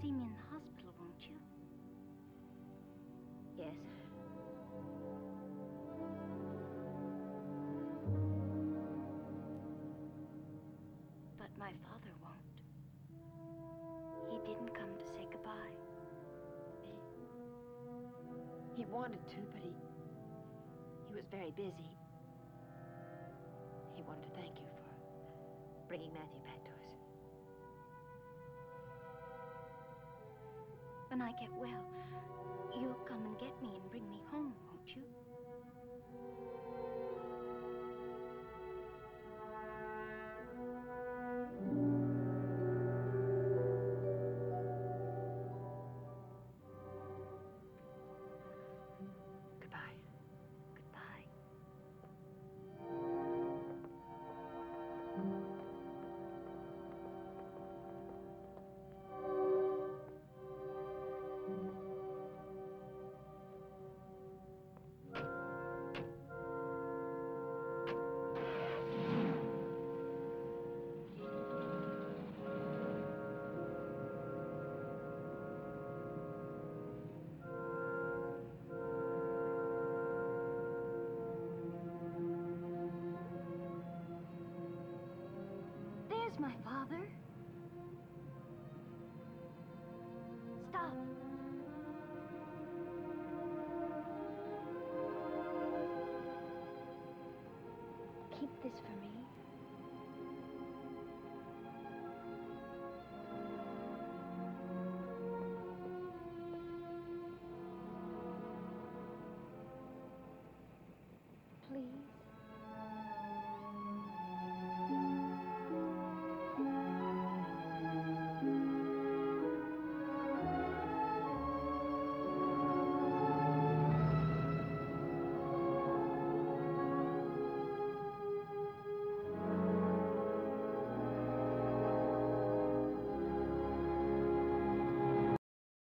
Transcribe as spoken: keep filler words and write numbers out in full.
see me in the hospital, won't you? Yes. But my father won't. He didn't come to say goodbye. He, he wanted to, but he, he was very busy. He wanted to thank you for bringing Matthew back to us. When I get well, you'll come and get me and bring me home, won't you? Goodbye. Goodbye. There's my father. Stop. Keep this for me.